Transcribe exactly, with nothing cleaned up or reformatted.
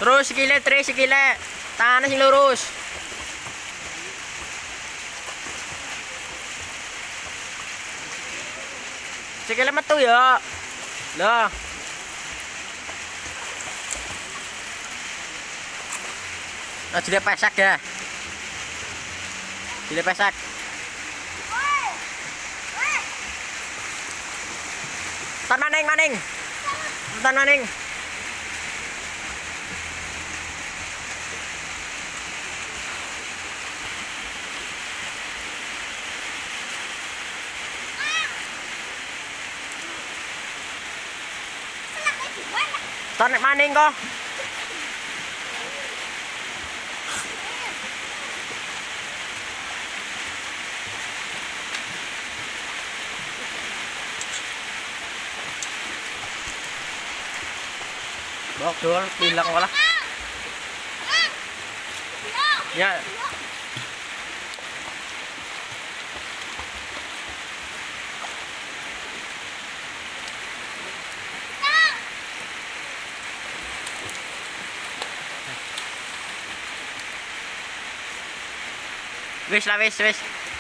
Terus sikile, Tri, sikile. Tangane sing lurus. Sikile metu ya. Lah. Nah, jadi pesak ya. Jadi pesak. Tan maning maning. Tan maning. Tan maning kok. Bok dul bilang malah. Ya. Wis lah wis wis.